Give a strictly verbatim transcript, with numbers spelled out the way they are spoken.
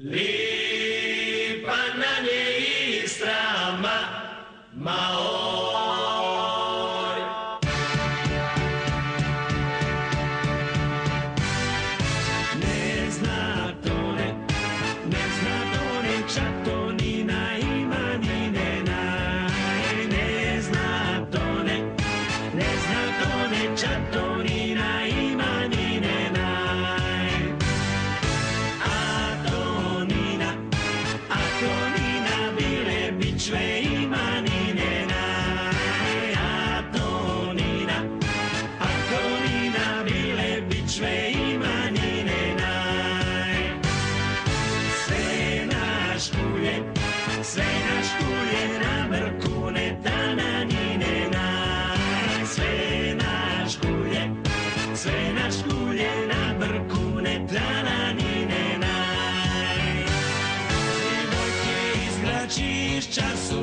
Lipa nam je Istra, ma, Maor. Ne zna tone, ne zna tone, Čatonina ima ni nena. Ne zna tone, ne zna tone, Čatonina ima ni nena. Sve ima ni nena, Antonina, Antonina, bile bičve ima ni nena. Sve naš kulje, sve naš kulje na brkune, dana ni nena. Sve naš kulje, sve naš kulje na brkune, dana ni nena. Djevojke iz Gračišća su